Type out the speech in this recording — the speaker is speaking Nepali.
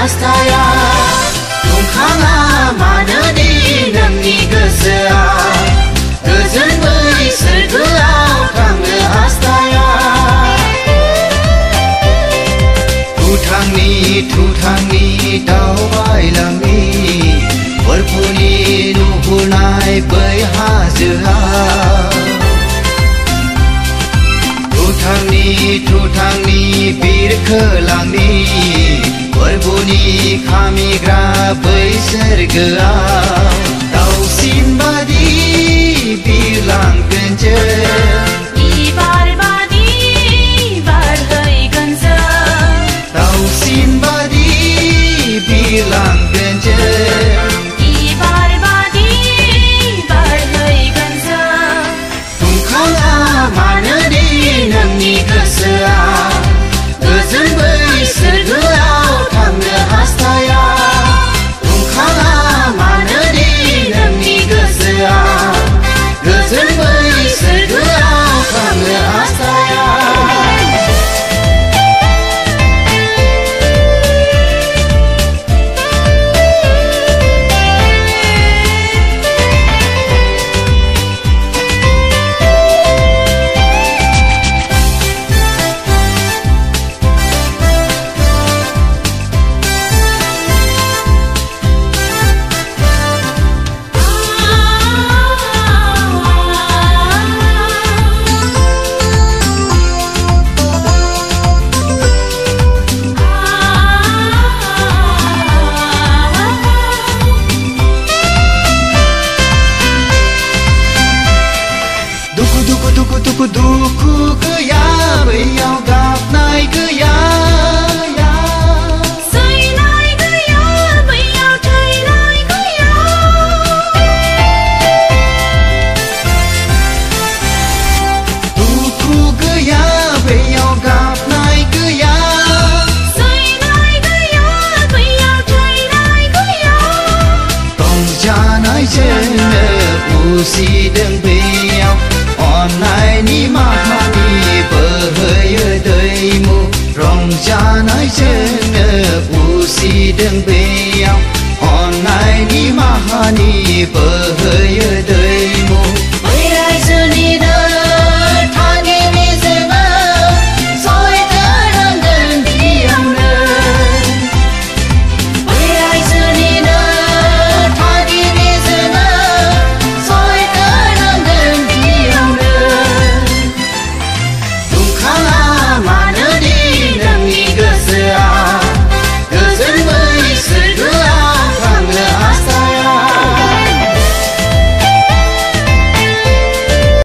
हास्थाया दुंखाङा मानोदि नोंनि गोसोआ गोजोन बै सोरगोआव थांनो हास्थाया थुथांनि दावबायलांनि बरफुनि नुहुरनाय बै हाजोआ थुथांनि बिरखोलांनि बरफुनि खामिग्रा बै सोरगोआव दावसिन बादि बिरलांगोन जों दावसिन बादि बिरलांगोन जों दुंखाङा मानोदि नोंनि गोसोआ गोजोन बै सोरगोआव थांनो हास्थाया दुंखाङा मानोदि नोंनि गोसोआ गोजोन बै सोरगोआव थांनो हास्थाया दुखु गैया बैयाव गाबनाय गैया सैनाय गैया बैयाव थैनाय गैया दुखु गैया बैयाव गाबनाय गैया सैनाय गैया बैयाव थैनाय गैया रंजानायजोंनो उसिदों बैयाव अननायनि माहानि बोहैयो दैमु रंजानायजोंनो उसिदों बैयाव अननायनि माहानि बोहैयो